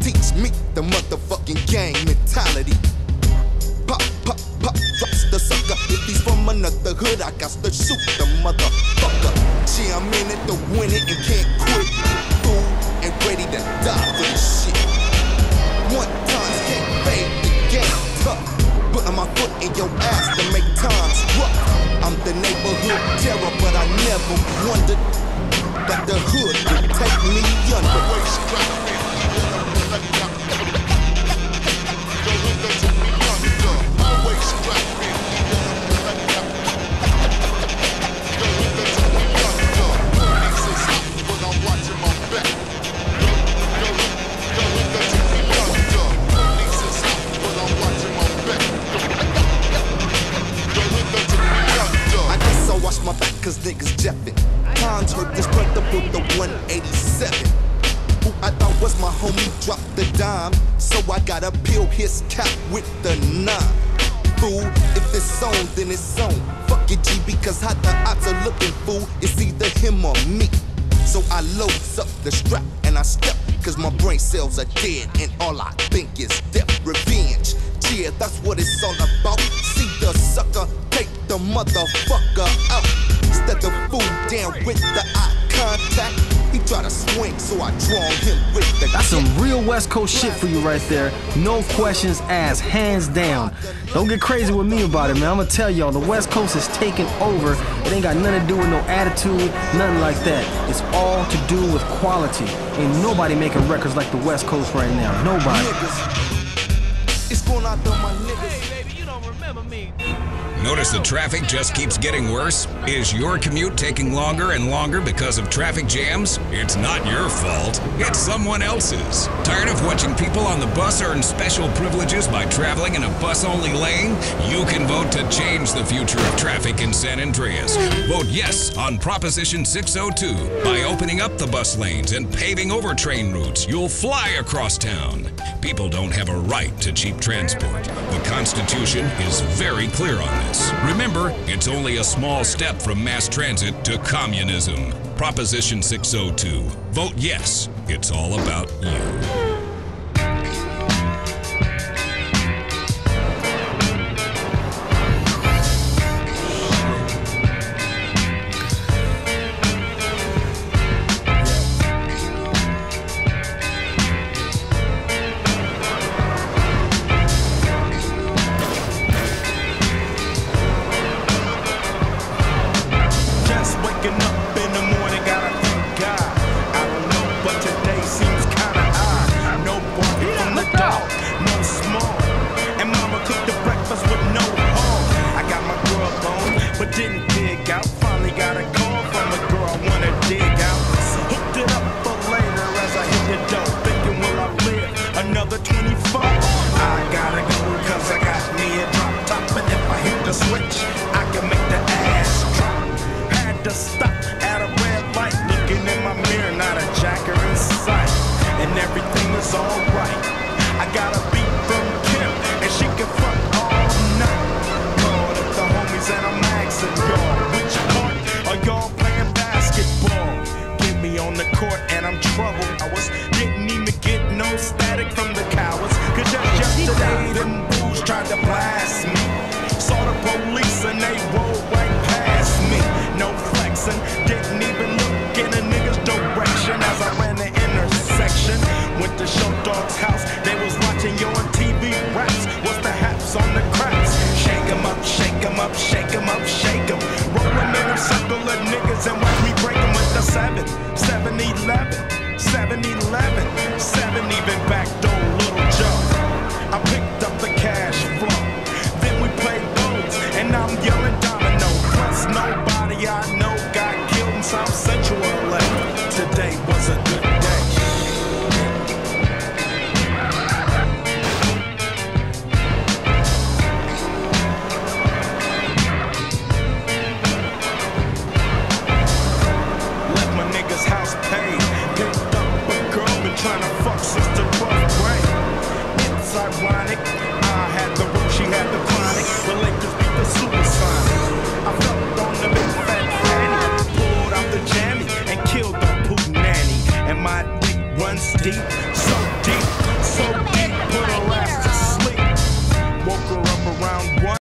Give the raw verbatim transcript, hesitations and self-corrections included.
teach me the motherfucking gang mentality. Pop, pop, pop, drops the sucker. If he's from another hood, I got to shoot the motherfucker. See, I'm in it to win it and can't quit. Fool and ready to die for this shit. One times can't fade the game tough. Putting my foot in your ass to make times rough. I'm the neighborhood terror, but I never wondered that the hood would take me under. Watch my back cause niggas jeffin'. Times hurt this brother with the one eighty-seven. Who I thought was my homie dropped the dime. So I gotta peel his cap with the nine. Fool, if it's on, then it's on. Fuck it, G, because how the odds are looking, fool. It's either him or me. So I loads up the strap and I step. Cause my brain cells are dead and all I think is death. Revenge, yeah, that's what it's all about. See the sucker, take the motherfucker out. Instead of fool down with the eye contact. He try to swing, so I draw him with the That's some real West Coast shit for you right there. No questions asked, hands down. Don't get crazy with me about it, man. I'm gonna tell y'all, the West Coast is taking over. It ain't got nothing to do with no attitude, nothing like that. It's all to do with quality. Ain't nobody making records like the West Coast right now. Nobody. Niggas. It's going out on my niggas. Hey, baby, you don't remember me. Notice the traffic just keeps getting worse? Is your commute taking longer and longer because of traffic jams? It's not your fault. It's someone else's. Tired of watching people on the bus earn special privileges by traveling in a bus-only lane? You can vote to change the future of traffic in San Andreas. Vote yes on Proposition six oh two. By opening up the bus lanes and paving over train routes, you'll fly across town. People don't have a right to cheap transport. The Constitution is very clear on this. Remember, it's only a small step from mass transit to communism. Proposition six oh two. Vote yes. It's all about you. around one.